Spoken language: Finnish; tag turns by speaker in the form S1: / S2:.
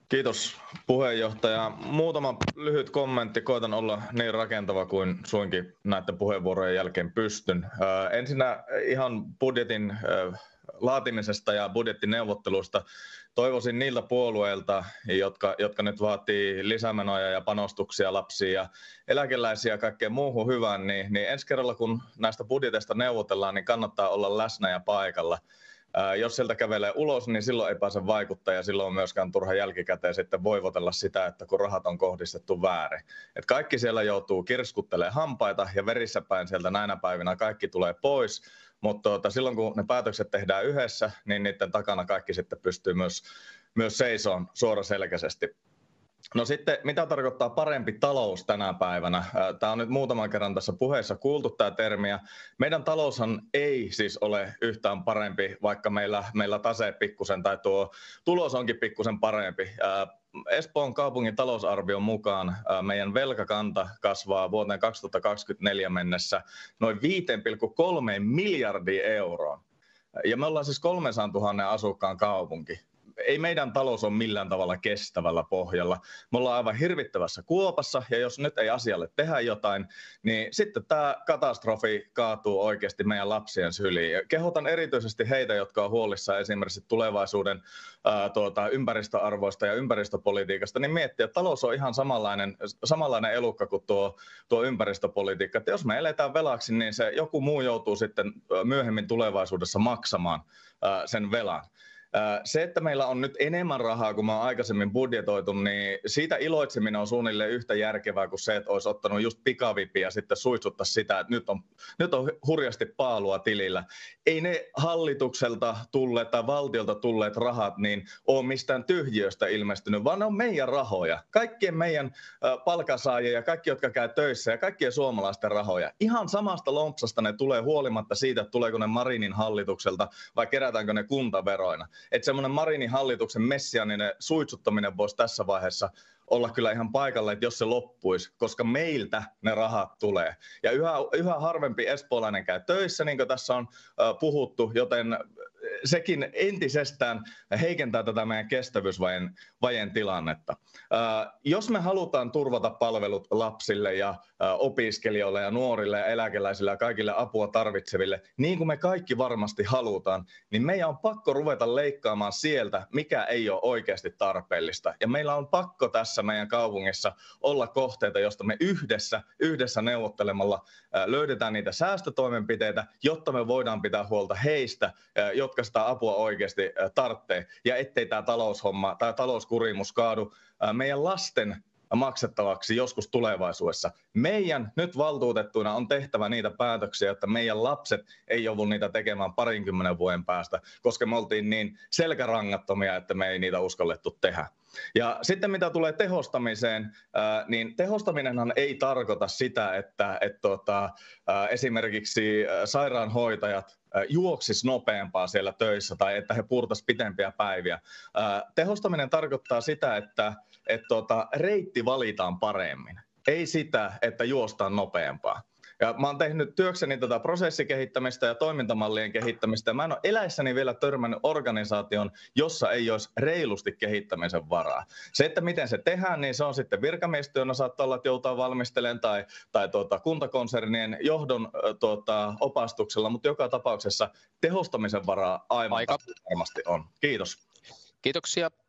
S1: Kiitos puheenjohtaja. Muutama lyhyt kommentti. Koitan olla niin rakentava kuin suinkin näiden puheenvuorojen jälkeen pystyn. Ensinnä ihan budjetin laatimisesta ja budjettineuvotteluista toivoisin niiltä puolueilta, jotka nyt vaatii lisämenoja ja panostuksia lapsiin ja eläkeläisiä ja kaikkeen muuhun hyvään, niin ensi kerralla kun näistä budjeteista neuvotellaan, niin kannattaa olla läsnä ja paikalla. Jos sieltä kävelee ulos, niin silloin ei pääse vaikuttaa ja silloin on myöskään turha jälkikäteen sitten voivotella sitä, että kun rahat on kohdistettu väärin. Et kaikki siellä joutuu kirskuttelemaan hampaita ja verissä päin sieltä näinä päivinä kaikki tulee pois, mutta silloin kun ne päätökset tehdään yhdessä, niin niiden takana kaikki sitten pystyy myös seisomaan suoraselkäisesti. No sitten, mitä tarkoittaa parempi talous tänä päivänä? Tämä on nyt muutaman kerran tässä puheessa kuultu tämä termi. Meidän taloushan ei siis ole yhtään parempi, vaikka meillä tase pikkusen tai tuo tulos onkin pikkusen parempi. Espoon kaupungin talousarvion mukaan meidän velkakanta kasvaa vuoteen 2024 mennessä noin 5,3 miljardia euroon. Ja me ollaan siis 300 000 asukkaan kaupunki. Ei meidän talous ole millään tavalla kestävällä pohjalla. Me ollaan aivan hirvittävässä kuopassa, ja jos nyt ei asialle tehdä jotain, niin sitten tämä katastrofi kaatuu oikeasti meidän lapsien syliin. Kehotan erityisesti heitä, jotka on huolissaan esimerkiksi tulevaisuuden ympäristöarvoista ja ympäristöpolitiikasta, niin miettiä, että talous on ihan samanlainen elukka kuin tuo ympäristöpolitiikka. Että jos me eletään velaksi, niin se joku muu joutuu sitten myöhemmin tulevaisuudessa maksamaan sen velan. Se, että meillä on nyt enemmän rahaa kuin mä aikaisemmin budjetoitu, niin siitä iloitseminen on suunnilleen yhtä järkevää kuin se, että olisi ottanut just pikavipiä ja sitten suitsuttaa sitä, että nyt on hurjasti paalua tilillä. Ei ne hallitukselta tulleet tai valtiolta tulleet rahat niin ole mistään tyhjiöstä ilmestynyt, vaan ne on meidän rahoja. Kaikkien meidän palkansaajia ja kaikki, jotka käy töissä ja kaikkien suomalaisten rahoja. Ihan samasta lompsasta ne tulee huolimatta siitä, että tuleeko ne Marinin hallitukselta vai kerätäänkö ne kuntaveroina. Että semmoinen Marinin hallituksen messiaaninen suitsuttaminen voisi tässä vaiheessa olla kyllä ihan paikalla, että jos se loppuisi, koska meiltä ne rahat tulee. Ja yhä harvempi espoolainen käy töissä, niin kuin tässä on puhuttu, joten sekin entisestään heikentää tätä meidän kestävyysvajeen tilannetta. Jos me halutaan turvata palvelut lapsille ja opiskelijoille ja nuorille ja eläkeläisille ja kaikille apua tarvitseville, niin kuin me kaikki varmasti halutaan, niin meidän on pakko ruveta leikkaamaan sieltä, mikä ei ole oikeasti tarpeellista. Ja meillä on pakko tässä meidän kaupungissa olla kohteita, josta me yhdessä neuvottelemalla löydetään niitä säästötoimenpiteitä, jotta me voidaan pitää huolta heistä, jotka sitä apua oikeasti tarvitsee, ja ettei tämä talouskurimus kaadu meidän lasten maksettavaksi joskus tulevaisuudessa. Meidän nyt valtuutettuina on tehtävä niitä päätöksiä, että meidän lapset ei joudu niitä tekemään 20 vuoden päästä, koska me oltiin niin selkärangattomia, että me ei niitä uskallettu tehdä. Ja sitten mitä tulee tehostamiseen, niin tehostaminenhan ei tarkoita sitä, että esimerkiksi sairaanhoitajat juoksis nopeampaa siellä töissä tai että he purtaisivat pitempiä päiviä. Tehostaminen tarkoittaa sitä, että reitti valitaan paremmin, ei sitä, että juostaan nopeampaa. Ja mä oon tehnyt työkseni tätä prosessikehittämistä ja toimintamallien kehittämistä, ja mä en ole eläissäni vielä törmännyt organisaation, jossa ei olisi reilusti kehittämisen varaa. Se, että miten se tehdään, niin se on sitten virkamiestyönä, saattaa olla, että joutaa valmistelemaan tai kuntakonsernien johdon opastuksella, mutta joka tapauksessa tehostamisen varaa aivan varmasti on. Kiitos.
S2: Kiitoksia.